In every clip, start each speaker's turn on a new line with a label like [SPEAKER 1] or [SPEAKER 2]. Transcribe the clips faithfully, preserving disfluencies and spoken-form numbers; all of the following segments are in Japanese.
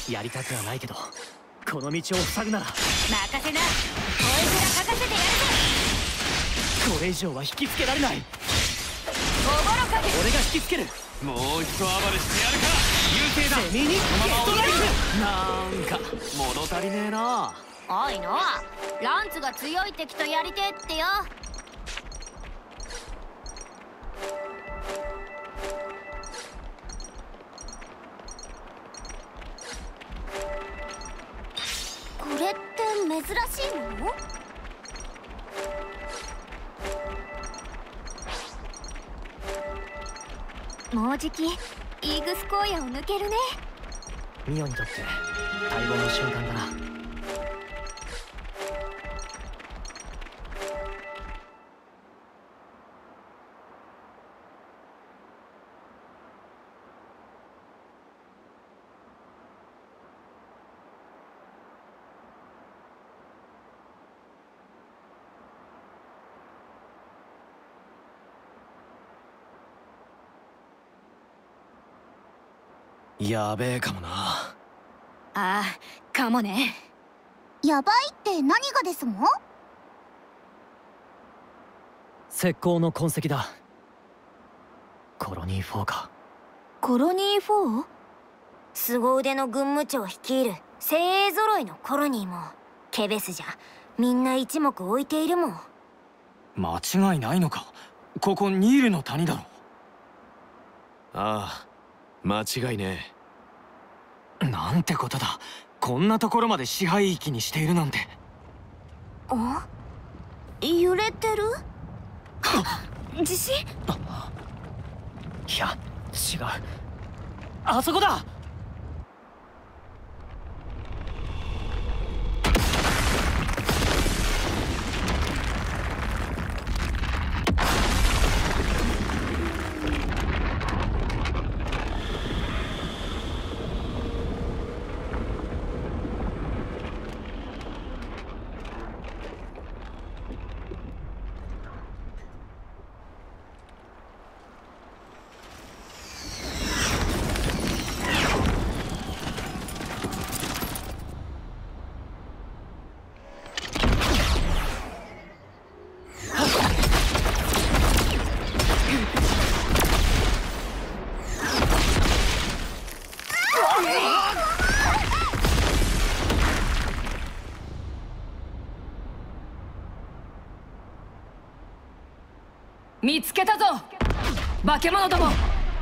[SPEAKER 1] やりたくはないけど、この道を塞ぐなら
[SPEAKER 2] 任せな。こいつが書かせてやるぞ。
[SPEAKER 1] これ以上は引きつけられない。
[SPEAKER 2] おぼろかけ。
[SPEAKER 1] 俺が引きつける。
[SPEAKER 3] もう一暴れしてやるか。優勢だ。
[SPEAKER 1] セミにゲットライフ。
[SPEAKER 3] なんか物足りねえな。
[SPEAKER 2] おいノア、ランツが強い敵とやりてえってよ。これって珍しいもの？もうじきイーグス荒野を抜けるね。
[SPEAKER 1] ミオにとって待望の瞬間だな。やべえかもな。
[SPEAKER 2] ああ、かもね。
[SPEAKER 4] やばいって何がですもん？
[SPEAKER 1] 石膏の痕跡だ。コロニーフォーか。
[SPEAKER 2] コロニーフォー？凄腕の軍務長率いる精鋭揃いのコロニーもケベスじゃみんな一目置いているもん。
[SPEAKER 3] 間違いないのか。ここニールの谷だろ。ああ、間違いねえ。なんてことだ。こんなところまで支配域にしているなんて。
[SPEAKER 2] あ、揺れてる？地震？
[SPEAKER 1] いや違う、あそこだ。
[SPEAKER 2] 見つけたぞ、化け物ども。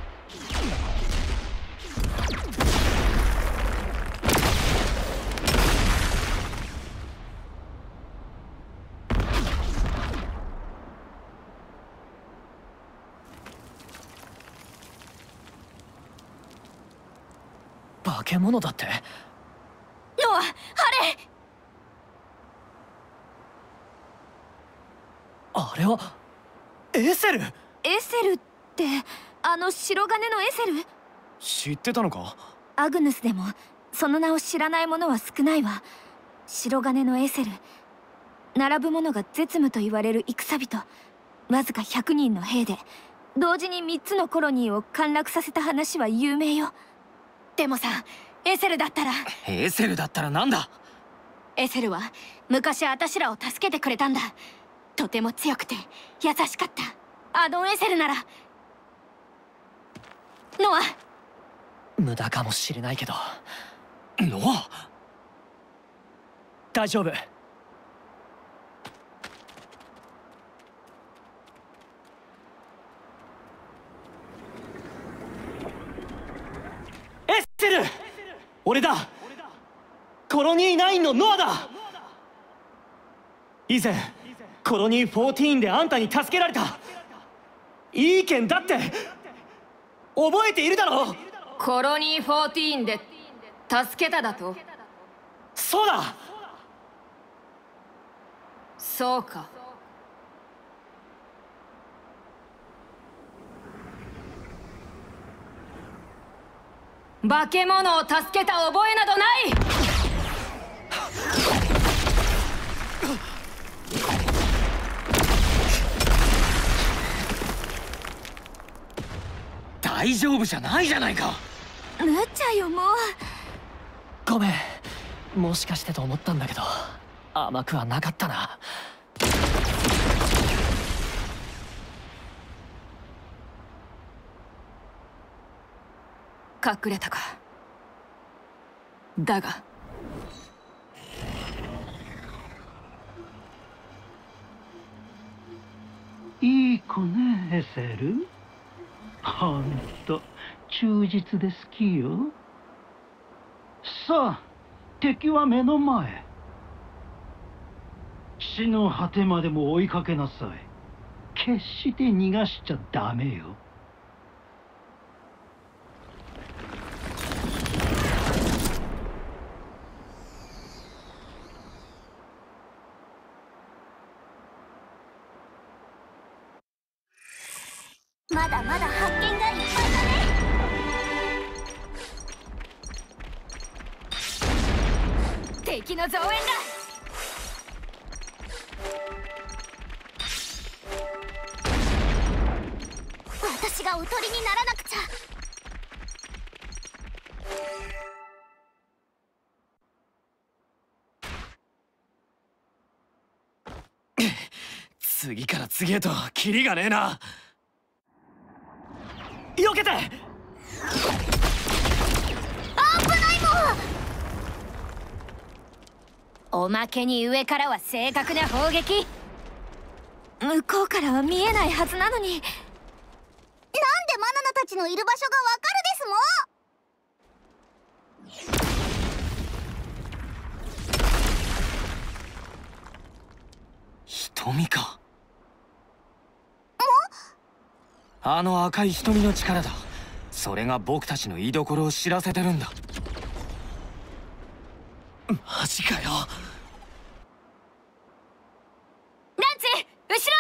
[SPEAKER 1] 化け物だって？
[SPEAKER 2] ノア、ハレ。
[SPEAKER 1] あれはエセル？
[SPEAKER 2] エセルってあの白金のエセル？
[SPEAKER 3] 知ってたのか？
[SPEAKER 2] アグヌスでもその名を知らない者は少ないわ。白金のエセル、並ぶ者が絶務と言われる戦人、わずかひゃくにんの兵で同時にみっつのコロニーを陥落させた話は有名よ。でもさ、エセルだったら。
[SPEAKER 3] エセルだったらなんだ？
[SPEAKER 2] エセルは昔あたしらを助けてくれたんだ。とても強くて優しかった。あのエセルなら。ノア、
[SPEAKER 1] 無駄かもしれないけど。
[SPEAKER 3] ノア、
[SPEAKER 1] 大丈夫。エセル、俺だ。コロニーナインのノアだ。以前コロニーじゅうよんであんたに助けられた。いい剣だって覚えているだろう。
[SPEAKER 2] コロニーじゅうよんで助けただと？
[SPEAKER 1] そうだ。
[SPEAKER 2] そうか。化け物を助けた覚えなどない。
[SPEAKER 3] 大丈夫じゃないじゃないか。
[SPEAKER 2] 無茶よもう。
[SPEAKER 3] ごめん、もしかしてと思ったんだけど甘くはなかったな。
[SPEAKER 2] 隠れたか。だが
[SPEAKER 5] いい子ね、エセル。ほんと忠実で好きよ。さあ、敵は目の前。死の果てまでも追いかけなさい。決して逃がしちゃダメよ。
[SPEAKER 4] まだまだ発見がいっぱいだね。
[SPEAKER 2] 敵の増援だ。
[SPEAKER 4] 私がおとりにならなくちゃ。
[SPEAKER 3] 次から次へとキリがねえな。
[SPEAKER 1] 避けて。
[SPEAKER 4] 危ないもん。
[SPEAKER 2] おまけに上からは正確な砲撃。向こうからは見えないはずなのに。
[SPEAKER 4] なんでマナナたちのいる場所がわかるですもん。
[SPEAKER 3] 瞳か。あの赤い瞳の力だ。それが僕たちの居所を知らせてるんだ。マジかよ。
[SPEAKER 2] ランチ後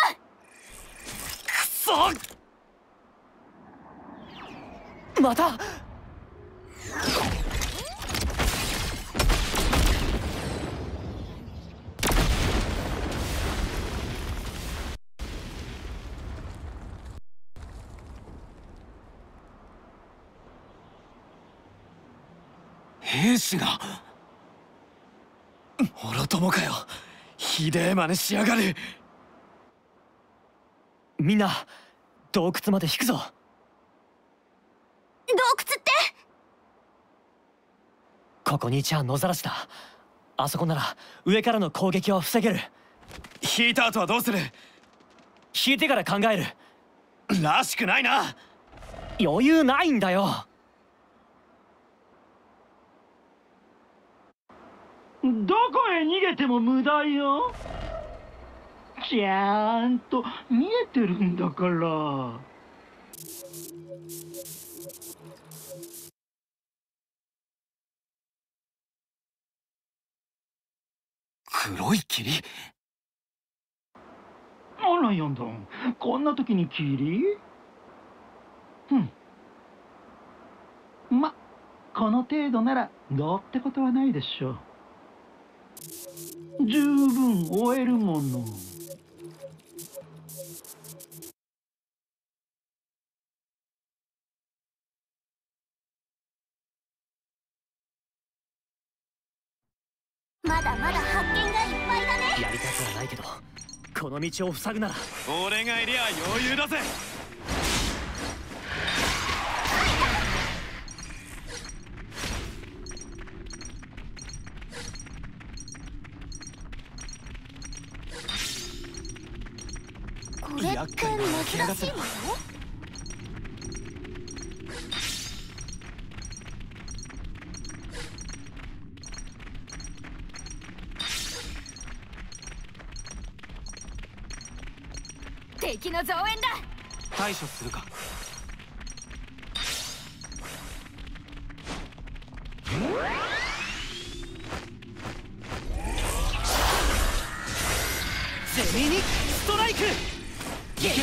[SPEAKER 2] ろ。
[SPEAKER 3] くそ。また。兵士が。もろともかよ。ひでえ真似しやがる。
[SPEAKER 1] みんな洞窟まで引くぞ。
[SPEAKER 4] 洞窟って
[SPEAKER 1] ここにいちゃ野ざらしだ。あそこなら上からの攻撃は防げる。
[SPEAKER 3] 引いた後はどうする。
[SPEAKER 1] 引いてから考える。
[SPEAKER 3] らしくないな。
[SPEAKER 1] 余裕ないんだよ。
[SPEAKER 5] どこへ逃げても無駄よ。ちゃんと見えてるんだから。
[SPEAKER 3] 黒い霧。
[SPEAKER 5] あらヨンドン、こんな時に霧？うんま、この程度ならどうってことはないでしょう。十分追えるもの。
[SPEAKER 4] まだまだ発見がいっぱいだね。
[SPEAKER 1] やりたくはないけどこの道を塞ぐなら
[SPEAKER 3] 俺がいりゃ余裕だぜ。
[SPEAKER 4] これって珍しいもの？
[SPEAKER 2] 敵の増援だ。
[SPEAKER 3] 対処するか。
[SPEAKER 1] ゼミにストライク。
[SPEAKER 2] 激怒。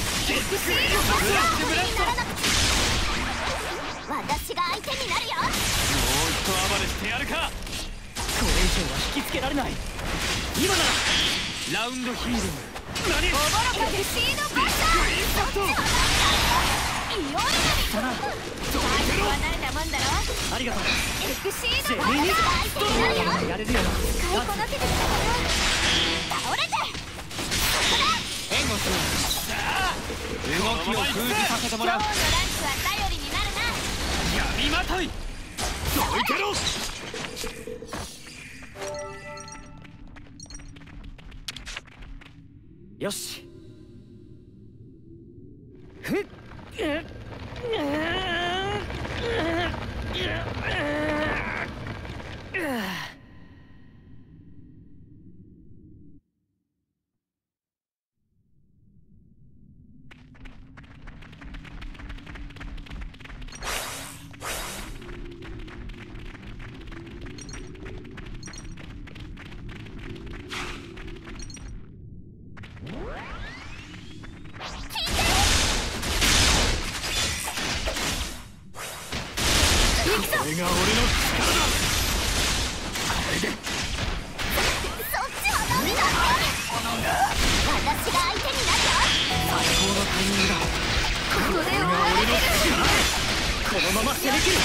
[SPEAKER 4] 私が相手になるよ。
[SPEAKER 3] もう一暴れしてやるか。
[SPEAKER 1] これ以上は引きつけられない。今なら
[SPEAKER 3] ラウンドヒーリング。何？
[SPEAKER 2] おぼろかゲシードバスター。
[SPEAKER 3] インパクト。
[SPEAKER 2] 最初は慣れたもんだろ。
[SPEAKER 1] ありがとう。
[SPEAKER 2] エクシード
[SPEAKER 1] ジェニーニやれるよな。
[SPEAKER 2] 使いこなせてきたから倒れて。
[SPEAKER 3] 援護する。動きを封じさせてもらう。
[SPEAKER 2] 今日のランチは頼りになるな。
[SPEAKER 3] 闇まとい。どいてろ。
[SPEAKER 1] よし。ふっ。これが俺の力だ。これで
[SPEAKER 4] そっちはダメだ。私が相手になるよ。
[SPEAKER 3] 最高のタイミングだ。
[SPEAKER 2] これを
[SPEAKER 3] 俺の力。
[SPEAKER 1] このまま攻め切る。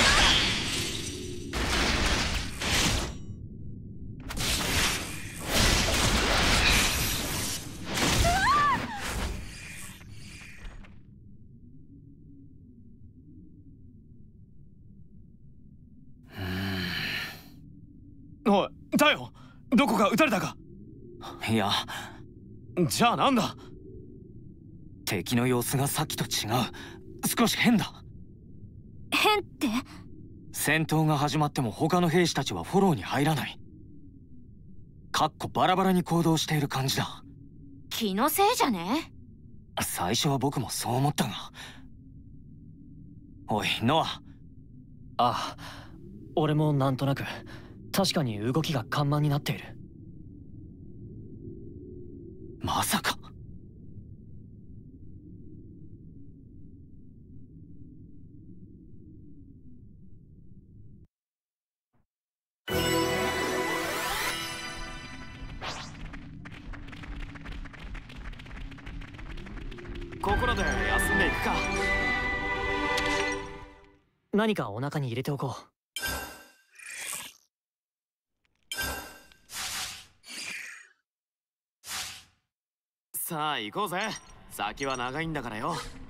[SPEAKER 3] おい、だよ。どこか撃たれたか。いや、じゃあなんだ。敵の様子がさっきと違う。少し変だ。
[SPEAKER 2] 変って？
[SPEAKER 3] 戦闘が始まっても他の兵士たちはフォローに入らない。かっこバラバラに行動している感じだ。
[SPEAKER 2] 気のせいじゃね？
[SPEAKER 3] 最初は僕もそう思ったが。おい、ノア。
[SPEAKER 1] ああ、俺もなんとなく。確かに動きが緩慢になっている。
[SPEAKER 3] まさか。ここらで休んでいくか。
[SPEAKER 1] 何かお腹に入れておこう。
[SPEAKER 3] さあ行こうぜ。先は長いんだからよ。